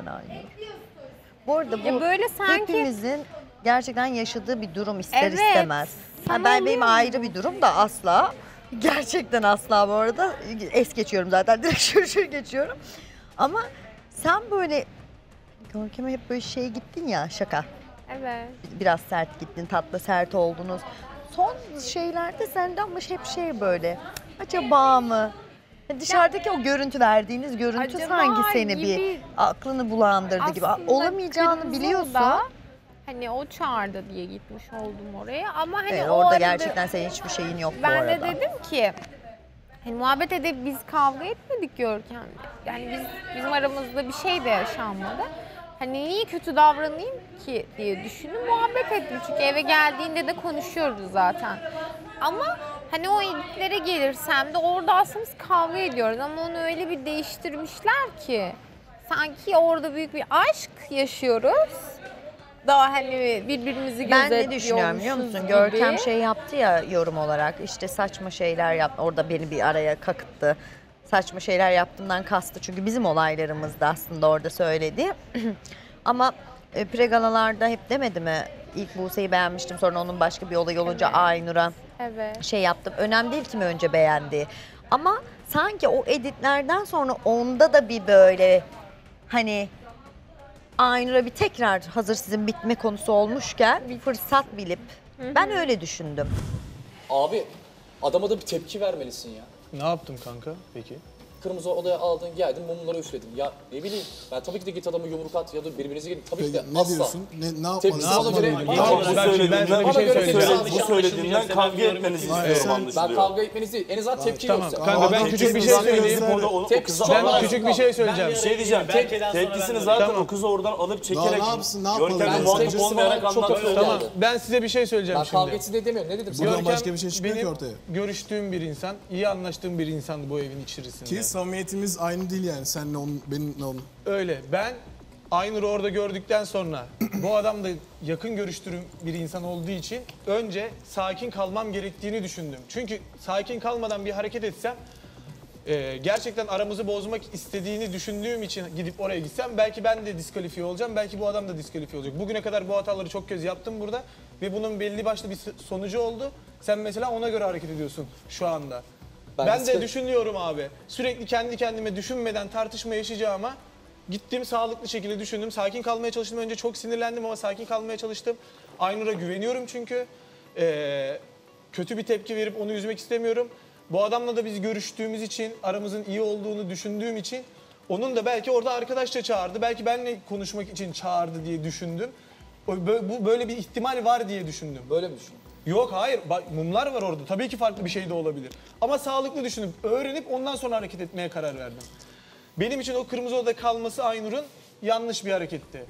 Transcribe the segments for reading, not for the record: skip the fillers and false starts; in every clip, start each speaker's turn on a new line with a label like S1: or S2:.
S1: Aynur. Bu arada bu
S2: böyle sanki...
S1: hepimizin gerçekten yaşadığı bir durum ister
S2: Evet,
S1: istemez. Benim ayrı bir durum da asla. Gerçekten asla bu arada. Es geçiyorum zaten. Direkt şur geçiyorum. Ama sen böyle Görkem'e hep böyle gittin ya, şaka.
S2: Evet.
S1: Biraz sert gittin, tatlı sert oldunuz. Son şeylerde sende ama hep böyle. Acaba mı? Dışarıdaki o görüntü, verdiğiniz görüntü
S2: Acaba
S1: sanki seni
S2: gibi,
S1: bir aklını bulandırdı gibi. Olamayacağını
S2: Kırmızı
S1: biliyorsun.
S2: Oda, hani o çağırdı diye gitmiş oldum oraya ama hani
S1: Evet,
S2: o
S1: orada
S2: arada
S1: gerçekten senin hiçbir şeyin yok bu
S2: ben
S1: arada.
S2: de dedim ki hani muhabbet edip biz kavga etmedik Görkem'le. Yani bizim aramızda bir şey de yaşanmadı. Hani niye kötü davranayım ki diye düşündüm, muhabbet ettim. Çünkü eve geldiğinde de konuşuyoruz zaten. Ama hani o editlere gelirsem de orada aslında biz kavga ediyoruz ama onu öyle bir değiştirmişler ki sanki orada büyük bir aşk yaşıyoruz. Daha hani birbirimizi
S1: Ben ne düşünüyorum biliyor musun?
S2: gibi.
S1: Görkem yaptı ya yorum olarak, işte saçma şeyler yaptı. Orada beni bir araya kakıttı. Saçma şeyler yaptığımdan kastı. Çünkü bizim olaylarımızda aslında orada söyledi. Ama pregalalarda hep demedi mi? İlk Buse'yi beğenmiştim, sonra onun başka bir olay olunca
S2: Evet.
S1: Aynur'a
S2: Evet.
S1: yaptım. Önemli değil kimi önce beğendi. Ama sanki o editlerden sonra onda da bir böyle hani Aynur'a bir tekrar, hazır sizin bitme konusu olmuşken bir fırsat bilip ben öyle düşündüm.
S3: Abi adama da bir tepki vermelisin ya.
S4: Ne yaptım kanka peki?
S3: Kırmızı odaya aldın, geldin, mumları üfledin. Ya ne bileyim, ben tabii ki de git adamı yumruk at ya da birbirinize gidin. Tabii ki de
S5: Ne
S3: asla.
S5: diyorsun? Ne
S3: Tepkisi bana göre...
S4: Ben bir şey söyleyeceğim.
S6: Bu söylediğinden kavga etmenizi istiyorum anlaşılıyor.
S3: Ben kavga etmeniz değil, en azından tepki
S4: Tamam
S3: yoksa.
S4: kanka, ben küçük bir şey söyleyeyim. Ben küçük bir şey söyleyeceğim.
S6: Bir şey diyeceğim. Tepkisini zaten o kızı oradan alıp çekerek...
S5: Ne yapsın, ne yapalım?
S6: Görkem'le
S3: Ben
S6: muhatap
S3: tepkisi
S6: olmayarak
S3: bana çok
S6: anlattı.
S3: kötü
S4: Tamam,
S3: geldi.
S4: ben size bir şey söyleyeceğim
S3: Ben
S4: şimdi.
S3: kavga etsin diye demiyorum, ne dedim?
S5: Buradan başka bir şey çıkmıyor ki
S4: benim
S5: ortaya.
S4: görüştüğüm bir insan, iyi anlaştığım bir insandı bu evin içerisinde.
S5: Ki samimiyetimiz aynı değil yani, senle onun, benimle onun.
S4: Öyle. Ben Aynur'u orada gördükten sonra bu adam da yakın görüştüğüm bir insan olduğu için önce sakin kalmam gerektiğini düşündüm. Çünkü sakin kalmadan bir hareket etsem, gerçekten aramızı bozmak istediğini düşündüğüm için gidip oraya gitsem belki ben de diskalifiye olacağım, belki bu adam da diskalifiye olacak. Bugüne kadar bu hataları çok kez yaptım burada ve bunun belli başlı bir sonucu oldu. Sen mesela ona göre hareket ediyorsun şu anda. Ben de düşünüyorum abi. Sürekli kendi kendime düşünmeden tartışma yaşayacağıma gittim, sağlıklı şekilde düşündüm. Sakin kalmaya çalıştım. Önce çok sinirlendim ama sakin kalmaya çalıştım. Aynur'a güveniyorum çünkü. Kötü bir tepki verip onu üzmek istemiyorum. Bu adamla da biz görüştüğümüz için, aramızın iyi olduğunu düşündüğüm için onun da belki orada arkadaşça çağırdı. Belki benimle konuşmak için çağırdı diye düşündüm. Bu böyle bir ihtimal var diye düşündüm.
S3: Böyle mi düşünüyorsun?
S4: Yok hayır, bak, mumlar var orada. Tabii ki farklı bir şey de olabilir. Ama sağlıklı düşünüp, öğrenip ondan sonra hareket etmeye karar verdim. Benim için o kırmızı odada kalması Aynur'un yanlış bir hareketti.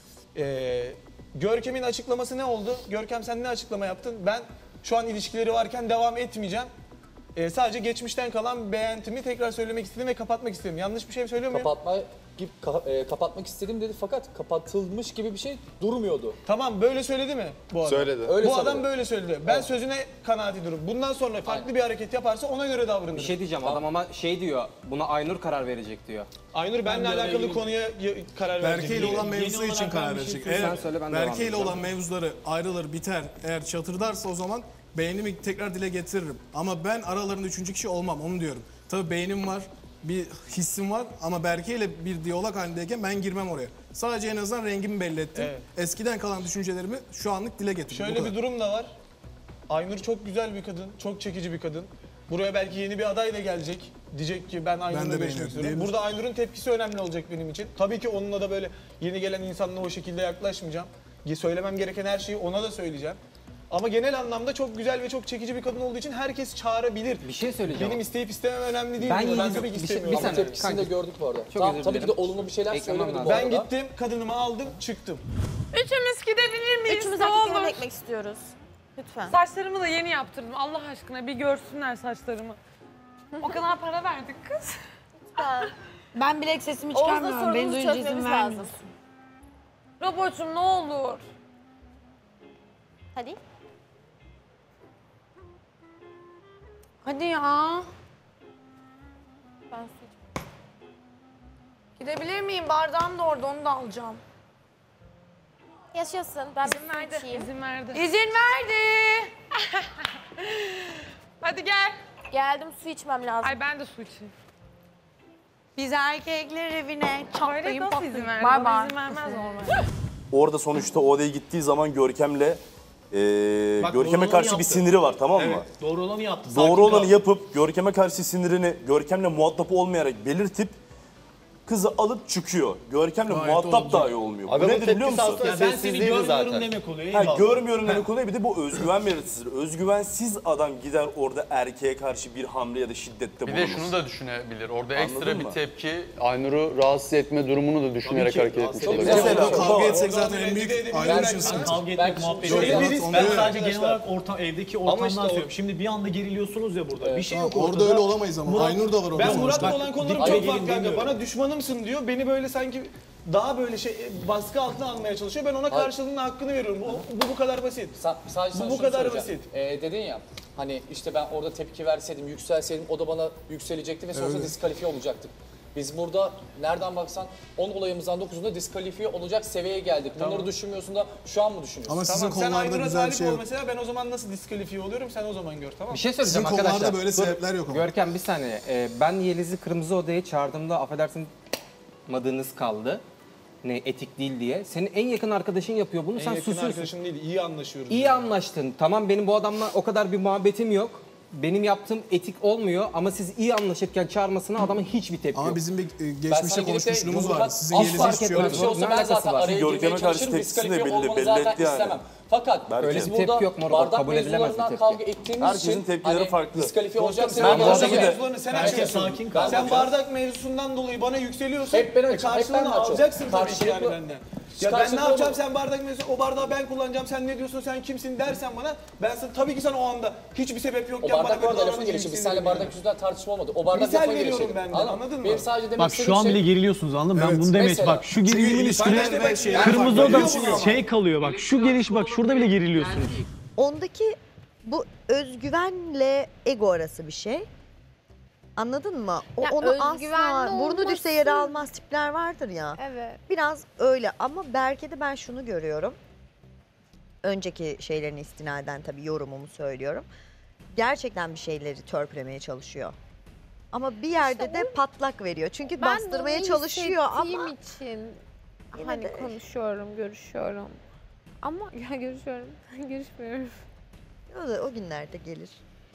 S4: Görkem'in açıklaması ne oldu? Görkem, sen ne açıklama yaptın? Ben şu an ilişkileri varken devam etmeyeceğim. Sadece geçmişten kalan beğentimi tekrar söylemek istedim ve kapatmak istedim. Yanlış bir şey söylüyor muyum?
S3: Kapatmak istedim dedi fakat kapatılmış gibi bir şey durmuyordu.
S4: Tamam, böyle söyledi mi bu adam?
S6: Söyledi.
S3: Öyle
S4: Bu adam
S3: sanırım.
S4: böyle söyledi. Ben sözüne kanaat ediyorum. Bundan sonra farklı bir hareket yaparsa ona göre davranırım.
S7: Bir şey diyeceğim, adam ama şey diyor, buna Aynur karar verecek diyor.
S4: Aynur benimle alakalı konuya karar verecek.
S5: Berke ile olan mevzusu için karar verecek. Eğer
S7: söyle, ben devam
S5: Berke ile
S7: edeceğim.
S5: olan mevzuları ayrılır, biter, eğer çatırdarsa o zaman beğenimi tekrar dile getiririm. Ama ben aralarında üçüncü kişi olmam, onu diyorum. Tabii beğenim var, bir hissim var ama Berke ile bir diyalog halindeyken ben girmem oraya. Sadece en azından rengimi belli ettim.
S4: Evet.
S5: Eskiden kalan düşüncelerimi şu anlık dile getirdim.
S4: Şöyle bir durum da var. Aynur çok güzel bir kadın, çok çekici bir kadın. Buraya belki yeni bir aday da gelecek. Diyecek ki ben Aynur'la görüşmek
S5: beğeniyorum
S4: istiyorum.
S5: diyebilir.
S4: Burada Aynur'un tepkisi önemli olacak benim için. Tabii ki onunla da böyle yeni gelen insanla o şekilde yaklaşmayacağım. Söylemem gereken her şeyi ona da söyleyeceğim. Ama genel anlamda çok güzel ve çok çekici bir kadın olduğu için herkes çağırabilir.
S7: Bir şey söyleyeceğim.
S4: Benim isteyip istemem önemli değil.
S7: Ben
S4: burada.
S7: yine-
S4: tabii ki
S7: bir şey-
S4: istemiyorum.
S7: bir
S3: Ama
S7: saniye,
S3: tepkisini de gördük bu arada.
S7: Çok
S3: Tamam,
S7: özür
S3: tabii ki de
S7: dilerim.
S3: olumlu bir şeyler
S7: Eklemem
S3: söylemedim
S7: lazım.
S3: bu arada.
S4: Ben gittim, kadınımı aldım, çıktım.
S8: Üçümüz gidebilir miyiz?
S9: Üçümüz
S8: Ne
S9: erkek
S8: olur?
S9: yemek ekmek istiyoruz. Lütfen.
S8: Saçlarımı da yeni yaptırdım. Allah aşkına bir görsünler saçlarımı. O kadar para verdik kız.
S9: Ben bile sesimi
S10: Oğuz'la
S9: çıkarmıyorum. Beni
S10: sorunumuzu
S9: duyunca izin
S10: çözmemiz
S9: vermiyorsun.
S10: lazım.
S8: Robocuğum ne olur.
S10: Hadi.
S9: Hadi ya.
S10: Ben seçeyim.
S9: Gidebilir miyim? Bardağım da orada, onu da alacağım.
S2: Yaşasın. Ben
S8: İzin
S2: bir su
S8: verdi.
S2: içeyim.
S8: İzin verdi.
S9: İzin verdi.
S8: Hadi gel.
S2: Geldim, su içmem lazım.
S8: Ay ben de su içeyim.
S9: Biz erkekler evine
S8: Öyle
S9: çatlayın
S8: nasıl izin
S9: patlayın.
S8: verdi?
S9: Bay
S8: Bana
S9: bay.
S8: izin vermez normalde.
S6: Orada sonuçta o odaya gittiği zaman Görkem'le
S10: Bak,
S6: Görkem'e
S10: doğru
S6: karşı
S10: olanı
S6: bir
S10: yaptı.
S6: siniri var, tamam mı?
S10: Evet, doğru olanı yaptı.
S6: Doğru
S10: Sakin
S6: olanı
S10: kal.
S6: yapıp Görkem'e karşı sinirini Görkem'le muhatap olmayarak belirtip kızı alıp çıkıyor. Görkem'le
S5: Gayet
S6: muhatap
S5: olacak.
S6: dahi olmuyor. Bu
S10: Adamın
S6: nedir biliyor
S10: tepkisi
S6: musun?
S10: aslında
S4: Ya ben seni
S10: sessizliğiydi
S4: görmüyorum
S10: zaten.
S4: demek oluyor.
S6: Ha,
S4: eyvallah.
S6: görmüyorum demek oluyor. Bir de bu özgüven belirtisidir. Özgüvensiz adam gider orada erkeğe karşı bir hamle ya da şiddette
S11: Bir
S6: bulunur.
S11: de şunu da düşünebilir. Orada ekstra
S6: Anladın
S11: bir
S6: mı?
S11: tepki Aynur'u rahatsız etme durumunu da düşünerek
S10: ki,
S11: hareket
S10: rahatsız
S11: etmiş
S10: etme.
S11: olabilir.
S6: Mesela
S5: Kavga
S6: o da-
S5: etsek
S4: Oradan
S5: zaten en
S4: rencide
S5: büyük
S4: edebilirler
S5: ayrı için
S4: yani.
S5: sıkıntı.
S10: Kavga
S3: Ben
S10: etmek muhabbeti
S3: şöyle
S10: yok.
S3: bir-
S5: Onu
S10: Ben
S5: diyorum.
S10: sadece genel
S3: Arkadaşlar.
S10: olarak evdeki ortamdan
S3: işte o-
S10: söylüyorum. Şimdi bir anda geriliyorsunuz ya burada. Bir şey
S5: Tamam,
S10: yok
S5: orada öyle olamayız ama. Aynur da var orada.
S4: Ben
S5: sonuçta.
S4: Murat'la
S10: Bak,
S4: olan konularım
S10: dikkat
S4: çok
S10: edin
S4: farklı kanka.
S10: demiyorum.
S4: Bana düşmanımsın diyor. Beni böyle sanki daha böyle baskı altına almaya çalışıyor. Ben ona karşılığında hakkını veriyorum. Bu kadar basit.
S3: Sadece sana
S4: Bu
S3: şunu
S4: kadar
S3: soracağım. Dedin ya hani işte ben orada tepki verseydim, yükselseydim o da bana yükselecekti ve sonrasında diskalifiye olacaktık. Biz burada nereden baksan 10 olayımızdan 9'unda diskalifiye olacak seviyeye geldik. Bunları düşünmüyorsun da şu an mı düşünüyorsun?
S5: Ama sizin
S4: Tamam sen
S5: konularda
S4: Aynur'a
S5: güzel bir
S4: talip
S5: şey
S4: ol
S5: yok.
S4: mesela, ben o zaman nasıl diskalifiye oluyorum sen o zaman gör, tamam mı?
S7: Bir şey
S5: Sizin
S7: söyleyeceğim
S5: konularda
S7: arkadaşlar.
S5: böyle sebepler yok ama.
S7: Görkem bir saniye. Ben Yeliz'i kırmızı odaya çağırdığımda affedersin madınız kaldı. Ne etik değil diye. Senin en yakın arkadaşın yapıyor bunu.
S4: En
S7: Sen
S4: yakın
S7: susuyorsun.
S4: arkadaşım değil, iyi anlaşıyoruz.
S7: İyi anlaştın. Tamam benim bu adamla o kadar bir muhabbetim yok. Benim yaptığım etik olmuyor ama siz iyi anlaşırken çağırmasına adamın hiçbir tepki
S5: Ama
S7: yok.
S5: bizim bir
S3: Ben sana
S5: geçmişte
S3: gelip de
S5: konuşmuşluğumuz
S3: yumruk
S5: var.
S3: at-
S5: Sizin
S3: asla
S5: Yeliz'in
S3: fark
S5: hiçbir şey
S3: etmez.
S5: yok.
S3: Öyle bir şey olsa
S7: Ne
S3: ben
S7: alakası
S3: zaten
S7: var?
S3: araya
S6: Görkem'e
S3: girmeye
S6: karşı
S3: çalışırım,
S6: tepkisini de
S3: diskalifiye
S6: belli-
S3: olmanı
S6: belli
S3: zaten
S6: etti yani.
S3: istemem. Fakat
S6: Öyle
S3: biz
S7: bir tepki
S3: burada
S7: yok moruk,
S3: bardak
S7: kabul edilemez bir
S3: mevzularından
S7: tepki.
S3: kavga ettiğimiz
S6: Herkesin
S3: için
S6: tepkileri farklı.
S3: diskalifiye olacaksın.
S6: Ben
S3: Ben
S6: bazen de-
S4: mevzularını sen
S10: Herkes
S4: açıyorsun.
S10: sakin kal.
S4: Sen bardak mevzusundan dolayı bana yükseliyorsun.
S3: Hep ben açıyorum, hep ben
S4: Karşılığını
S3: açıyorum.
S4: alacaksın tabii ki yani
S3: Karşılıklı-
S4: benden. Ya ben ne
S3: Karşılıklı
S4: yapacağım,
S3: olur.
S4: sen bardak mevzusu, o bardağı ben kullanacağım, sen ne diyorsun, sen kimsin dersen bana, ben sana tabii ki sana o anda hiçbir sebep yok
S3: O
S4: ya bana
S3: bardak
S4: böyle
S3: orada lafın
S4: davranınca
S3: gelişi. Biz
S4: yükseliyorum
S3: seninle bardak
S4: yani.
S3: yüzünden tartışma olmadı. O bardak
S4: Misal
S3: lafın
S4: veriyorum
S3: gelişi.
S4: ben de, anladın mı?
S3: Benim sadece demek
S10: Bak
S3: istediğim
S10: şu an
S3: şey...
S10: bile geriliyorsunuz anladın mı? Ben
S5: Evet.
S10: bunu demeye
S3: Mesela.
S10: bak şu gerilimin üstüne
S4: Paylaşma
S10: kırmızı
S4: farklı.
S10: oda
S4: Biliyor musun?
S10: şey kalıyor bak şu geliş bak şurada bile geriliyorsunuz.
S1: Ondaki bu özgüvenle ego arası bir şey. Anladın mı?
S2: Ya
S1: Onu asla
S2: özgüvenli
S1: burnu düşse yere
S2: olması-
S1: almaz tipler vardır ya.
S2: Evet.
S1: Biraz öyle ama Berke'de ben şunu görüyorum. Önceki şeylerin istinaden tabii yorumumu söylüyorum. Gerçekten bir şeyleri törpülemeye çalışıyor. Ama bir yerde
S2: İşte
S1: de patlak veriyor. Çünkü
S2: Ben
S1: bastırmaya
S2: bunu
S1: çalışıyor
S2: hissettiğim
S1: ama
S2: için
S1: Yine
S2: hani
S1: de-
S2: konuşuyorum, görüşüyorum. Ama ya görüşüyorum, görüşmüyorum.
S1: o günlerde gelir.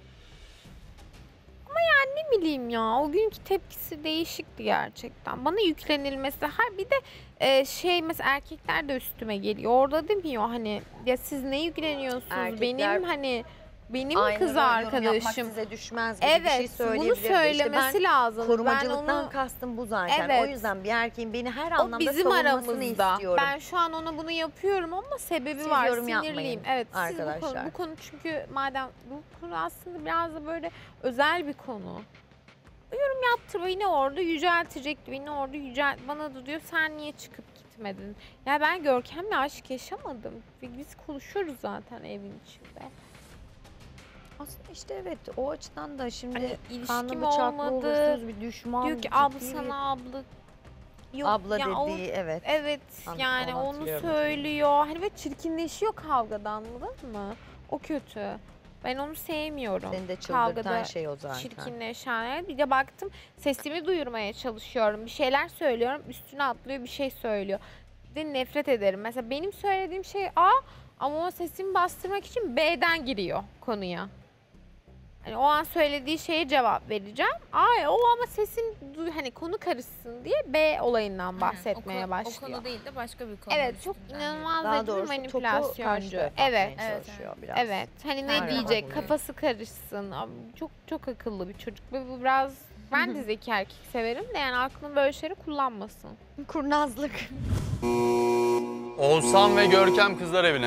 S2: Ne bileyim ya, o günkü tepkisi değişikti gerçekten. Bana yüklenilmesi, bir de mesela erkekler de üstüme geliyor. Orada demiyor hani ya siz ne yükleniyorsunuz?
S1: Erkekler
S2: benim benim
S1: Aynı
S2: kız
S1: yorum yapmak
S2: arkadaşım.
S1: size düşmez gibi bir şey
S2: Evet, bunu
S1: söyleyebilirdi. İşte
S2: söylemesi
S1: ben
S2: lazım.
S1: korumacılıktan
S2: Ben onu
S1: kastım bu zaten.
S2: Evet.
S1: O yüzden bir erkeğin beni her
S2: o
S1: anlamda
S2: bizim
S1: savunmasını
S2: aramızda.
S1: istiyorum.
S2: Ben şu an ona bunu yapıyorum ama sebebi
S1: Siz
S2: var.
S1: yorum
S2: Sinirliyim.
S1: yapmayın
S2: Evet, siz
S1: arkadaşlar.
S2: bu konu çünkü madem bu konu aslında biraz da böyle özel bir konu. Yorum yaptı beni orada yüceltecekti. Beni orada bana da diyor sen niye çıkıp gitmedin? Ya ben Görkem'le aşk yaşamadım. Biz konuşuyoruz zaten evin içinde.
S1: Aslında işte evet o açıdan da şimdi
S2: Hani ilişkim
S1: kanlı bıçaklı
S2: olmadı.
S1: olursunuz bir düşman.
S2: Diyor ki
S1: ciddi
S2: abla
S1: bir-
S2: sana abla. Yok,
S1: abla
S2: ya o-
S1: dediği evet.
S2: Evet yani
S1: onu
S2: onu
S1: hatırlıyorum.
S2: söylüyor. Hani ve çirkinleşiyor kavgadan, anladın mı? O kötü. Ben onu sevmiyorum.
S1: Seni de çıldırtan
S2: Kavgada
S1: şey o zaten.
S2: çirkinleşen. Bir de baktım sesimi duyurmaya çalışıyorum. Bir şeyler söylüyorum. Üstüne atlıyor bir şey söylüyor. Bir de nefret ederim. Mesela benim söylediğim şey A ama o sesimi bastırmak için B'den giriyor konuya. Hani o an söylediği şeye cevap vereceğim. O ama sesin hani konu karışsın diye B olayından bahsetmeye başlıyor.
S12: O konu değil de başka bir konu.
S2: Evet, çok inanılmaz
S1: Daha
S2: derecede
S1: doğrusu topu
S2: manipülasyoncu.
S1: karşı
S2: Evet.
S1: çalışıyor biraz.
S2: Evet. Hani ne
S1: Aynen.
S2: diyecek? Kafası karışsın. Abi, çok akıllı bir çocuk ve bu biraz ben de zeki erkek severim de yani aklını böyle şeyleri kullanmasın.
S1: Kurnazlık.
S11: Oğuzhan ve Görkem kızlar evine.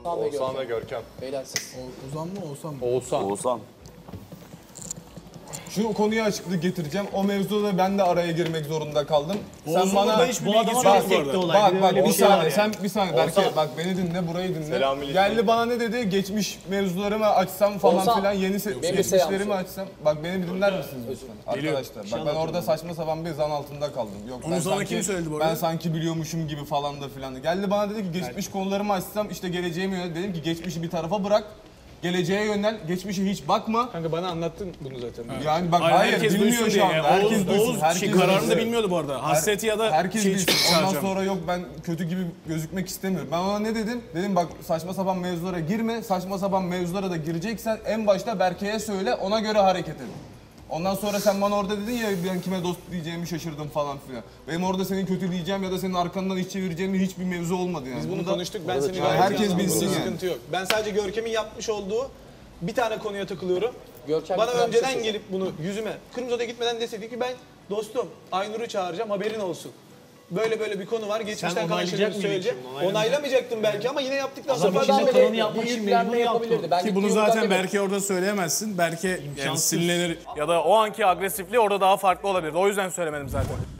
S3: Oğuzhan ve Görkem. Beyler siz.
S5: Ozan mı Oğuzhan mı?
S11: Oğuzhan.
S6: Oğuzhan.
S12: Şu konuyu açıklık getireceğim. O mevzuda ben de araya girmek zorunda kaldım.
S5: Sen bana hiçbir
S10: Bu adama
S5: bilgisi
S10: bir
S5: yok bu
S10: tekte
S5: arada.
S10: olay.
S12: Bak
S10: Bir de
S12: bak
S10: öyle
S12: bir
S10: bir şey var
S12: saniye
S10: yani.
S12: sen bir saniye Berke bak beni dinle burayı dinle.
S6: Selamünaleyküm.
S12: Geldi bana ne dedi? Geçmiş mevzularımı açsam falan
S3: Oğuzhan,
S12: filan yeni
S3: benim bir
S12: geçmişlerimi
S3: selam
S12: açsam. Bak beni bir dinler misiniz lütfen arkadaşlar? Bak ben orada saçma sapan bir zan altında kaldım. Yok
S5: Onu
S12: ben
S5: sana
S12: sanki
S5: kim söyledi bu
S12: ben
S5: arada?
S12: sanki biliyormuşum gibi falan da filan. Geldi bana dedi ki geçmiş konularımı açsam işte geleceğime yönel. Dedim ki geçmişi bir tarafa bırak. Geleceğe yönel. Geçmişe hiç bakma.
S4: Kanka bana anlattın bunu zaten.
S12: Yani bak hayır
S5: herkes
S12: bilmiyor
S5: duysun
S12: şu anda.
S5: diye.
S12: Herkes
S5: Oğuz,
S12: duysun.
S5: Oğuz
S12: Herkes
S5: kararını
S12: duysun.
S5: da bilmiyordu bu arada. Hasreti ya da
S12: Herkes
S5: şey
S12: bilsin. Ondan
S5: çağıracağım.
S12: sonra yok ben kötü gibi gözükmek istemiyorum. Ben ona ne dedim? Dedim bak saçma sapan mevzulara girme. Saçma sapan mevzulara da gireceksen en başta Berke'ye söyle ona göre hareket edin. Ondan sonra sen bana orada dedin ya ben kime dost diyeceğimi şaşırdım falan filan. Benim orada seni kötüleyeceğim ya da senin arkandan iş çevireceğim hiçbir mevzu olmadı yani.
S4: Biz bunu
S12: Bunda-
S4: konuştuk. Ben seni
S12: Yani
S4: gayet
S12: herkes
S4: iyi anladım.
S12: bilsin
S4: Burada
S12: yani.
S4: sıkıntı yok. Ben sadece Görkem'in yapmış olduğu bir tane konuya takılıyorum.
S3: Görkem
S4: Bana
S3: bir şey
S4: önceden
S3: söyle.
S4: gelip bunu yüzüme Kırmızı Oda'ya gitmeden deseydi ki ben dostum Aynur'u çağıracağım haberin olsun. Böyle bir konu var. Geçmişten kalan
S10: onaylayacak
S4: şeyleri
S10: mıydın
S4: söyleyeceğim.
S10: şimdi?
S4: Onaylamayacaktım belki ama yine yaptıktan
S10: Adam
S4: sonra
S10: içinde
S4: ben
S10: kalanı
S4: böyle
S10: yapmak
S3: Bir
S10: için
S3: yüklenme
S10: mecbur yaptı.
S3: yapabilirdi. Ben
S5: Ki bunu
S3: gittiği yoldan
S5: zaten
S3: demedim.
S5: Berke orada söyleyemezsin. Berke yani
S10: İmkansız.
S5: sinirlenir ya da o anki agresifliği orada daha farklı olabilirdi. O yüzden söylemedim zaten.